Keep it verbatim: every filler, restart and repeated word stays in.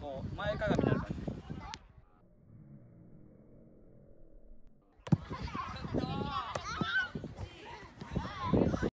こう前かがみになる